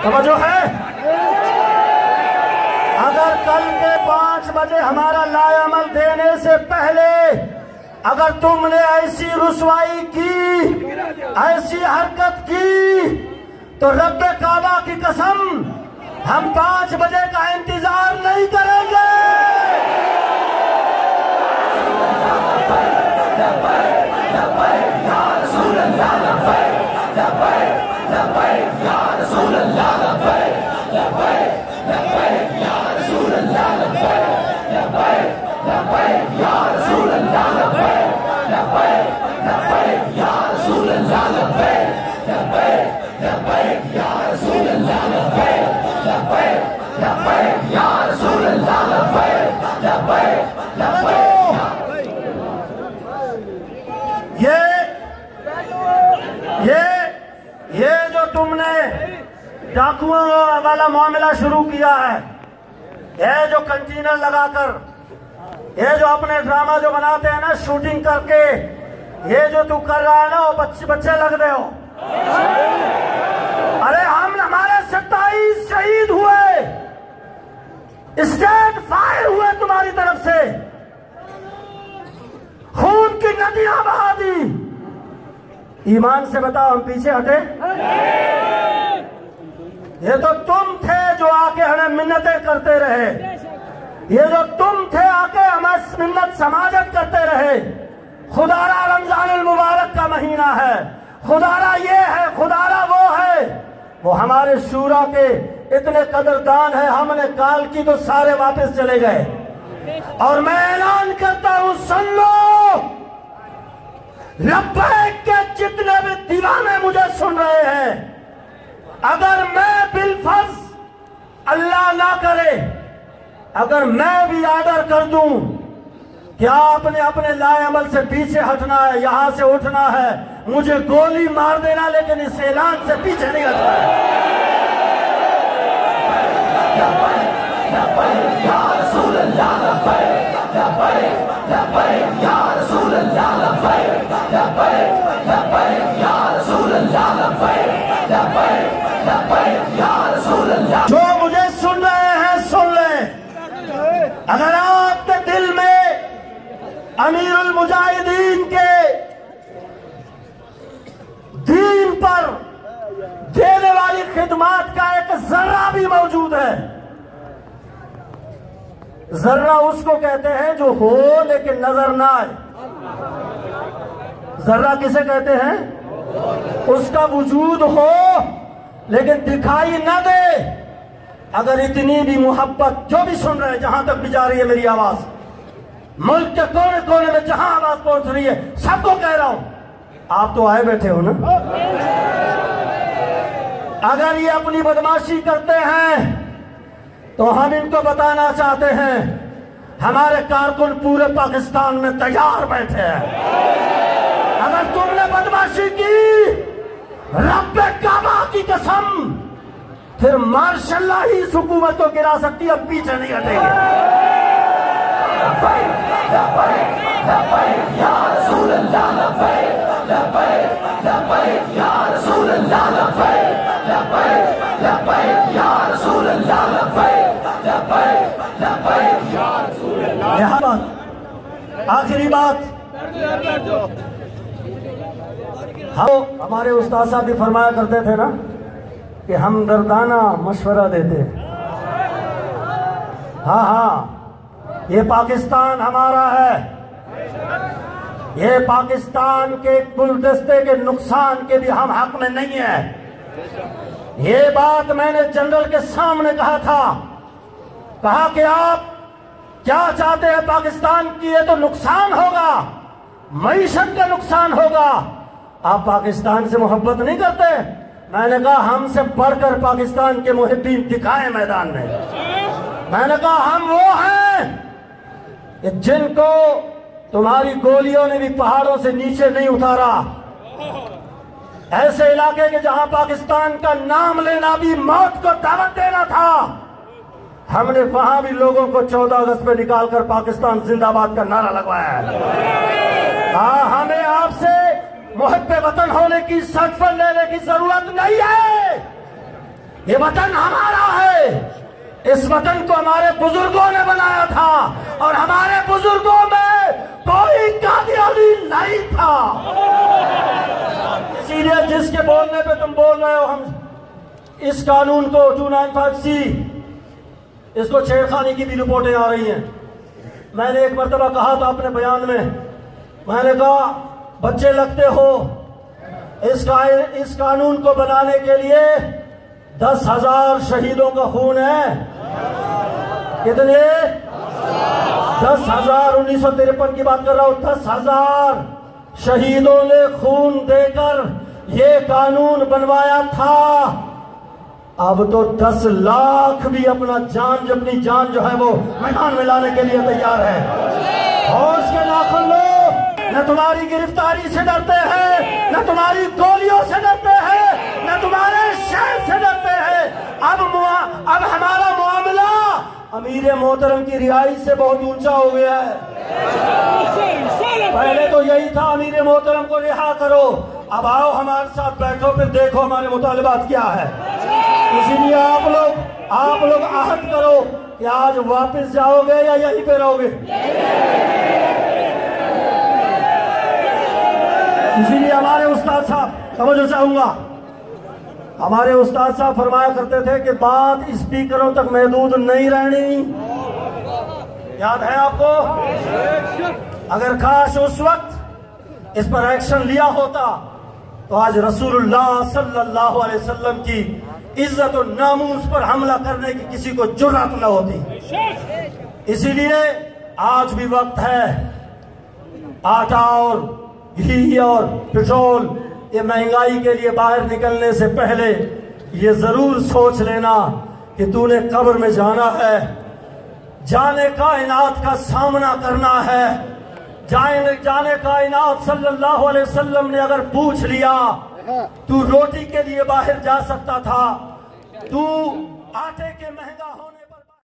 समझो है। अगर कल के 5 बजे हमारा लाएअमल देने से पहले अगर तुमने ऐसी रुसवाई की, ऐसी हरकत की, तो रब्बे काबा की कसम हम 5 बजे का इंतजार नहीं करेंगे। ये जो तुमने डाकुओं वाला मामला शुरू किया है, ये जो कंटेनर लगाकर, ये जो अपने ड्रामा जो बनाते हैं ना शूटिंग करके, ये जो तू कर रहा है ना, वो बच्चे लग रहे हो। अरे हमारे 27 शहीद हुए, स्टेट फायर हुए तुम्हारी तरफ से, खून की नदियां बहा दी। ईमान से बताओ हम पीछे हटे? ये तो तुम थे जो आके हमें मिन्नतें करते रहे, ये जो तुम थे आके हमें मिन्नत समाजत करते रहे। खुदारा रमजान मुबारक का महीना है, खुदारा ये है, खुदारा वो है। वो हमारे शूरा के इतने कदरदान है, हमने काल की तो सारे वापस चले गए। और मैं ऐलान करता हूं, सुन लो, लब्बैक के जितने भी दीवाने मुझे सुन रहे हैं, अगर मैं बिलफर्ज अल्लाह ना करे, अगर मैं भी आर्डर कर दूं कि आपने अपने लाएअमल से पीछे हटना है, यहां से उठना है, मुझे गोली मार देना, लेकिन इस ऐलान से पीछे नहीं हटना है। जो मुझे सुन रहे हैं सुन लें, अगर आपके दिल में अमीरुल मुजाहिदीन के दीन पर देने वाली खिदमत का एक जर्रा भी मौजूद है। जर्रा उसको कहते हैं जो हो लेकिन नजर ना आए। जर्रा किसे कहते हैं? उसका वजूद हो लेकिन दिखाई न दे। अगर इतनी भी मोहब्बत, जो भी सुन रहे हैं, जहां तक भी जा रही है मेरी आवाज, मुल्क के कोने कोने में जहां आवाज पहुंच रही है, सबको कह रहा हूं, आप तो आए बैठे हो ना। अगर ये अपनी बदमाशी करते हैं तो हम इनको बताना चाहते हैं, हमारे कारकुन पूरे पाकिस्तान में तैयार बैठे हैं। अगर तुमने बदमाशी की, रब्बे काबा की कसम, फिर मार्शल्लाह ही इस हुकूमत को गिरा सकती है, अब पीछे नहीं हटेंगे। यह बात, आखिरी बात, हमारे उस्ताद साहब भी फरमाया करते थे ना कि हम दर्दाना मशवरा देते। हाँ हाँ, ये पाकिस्तान हमारा है, ये पाकिस्तान के गुलदस्ते के नुकसान के भी हम हक में नहीं है। ये बात मैंने जनरल के सामने कहा था, कहा कि आप क्या चाहते हैं पाकिस्तान की, ये तो नुकसान होगा, मईशत का नुकसान होगा, आप पाकिस्तान से मोहब्बत नहीं करते। मैंने कहा हमसे बढ़कर पाकिस्तान के मुहिब्बीन दिखाए मैदान में। मैंने कहा हम वो हैं जिनको तुम्हारी गोलियों ने भी पहाड़ों से नीचे नहीं उतारा। ऐसे इलाके के जहां पाकिस्तान का नाम लेना भी मौत को दावत देना था, हमने वहां भी लोगों को 14 अगस्त में निकालकर पाकिस्तान जिंदाबाद का नारा लगवाया है। हाँ, हमें आपसे मुहब्बे वतन होने की सर्टिफिकेट लेने की जरूरत नहीं है। ये वतन हमारा है। इस वतन को हमारे बुजुर्गों ने बनाया था और हमारे बुजुर्गों में कोई कादियानी नहीं था। इसीलिए जिसके बोलने पे तुम बोल रहे हो, हम इस कानून को 295C इसको छेड़खानी की भी रिपोर्टें आ रही हैं। मैंने एक मर्तबा कहा था अपने बयान में, मैंने कहा बच्चे लगते हो, इस कानून को बनाने के लिए 10,000 शहीदों का खून है। कितने? 10,000। 1953 की बात कर रहा हूं। 10,000 शहीदों ने खून देकर ये कानून बनवाया था। अब तो 10 लाख भी अपनी जान जो है वो मैदान में लाने के लिए तैयार है। होश के नाखुन लो, न तुम्हारी गिरफ्तारी से डरते हैं, न तुम्हारी गोलियों से डरते हैं, न तुम्हारे शहर से डरते हैं। अब हमारा मामला अमीर मोहतरम की रिहाई से बहुत ऊंचा हो गया है। पहले तो यही था, अमीर मोहतरम को रिहा करो। अब आओ हमारे साथ बैठो, फिर देखो हमारे मुतालिबात क्या है। इसीलिए आप लोग आहद करो कि आज वापस जाओगे या यहीं पे रहोगे। इसीलिए हमारे उस्ताद साहब, समझो चाहूंगा, हमारे उस्ताद साहब फरमाया करते थे कि बात स्पीकरों तक महदूद नहीं रहनी। याद है आपको? अगर काश उस वक्त इस पर एक्शन लिया होता तो आज रसूलुल्लाह सल्लल्लाहु अलैहि वसल्लम की इज्जत और नामूस पर हमला करने की किसी को जुर्रत न होती। इसीलिए आज भी वक्त है। आटा और घी और पेट्रोल, ये महंगाई के लिए बाहर निकलने से पहले ये जरूर सोच लेना कि तूने कब्र में जाना है, जाने कायनात का सामना करना है। जाने कायनात सल्लल्लाहु अलैहि वसल्लम ने अगर पूछ लिया, तू रोटी के लिए बाहर जा सकता था, तू आटे के महंगा होने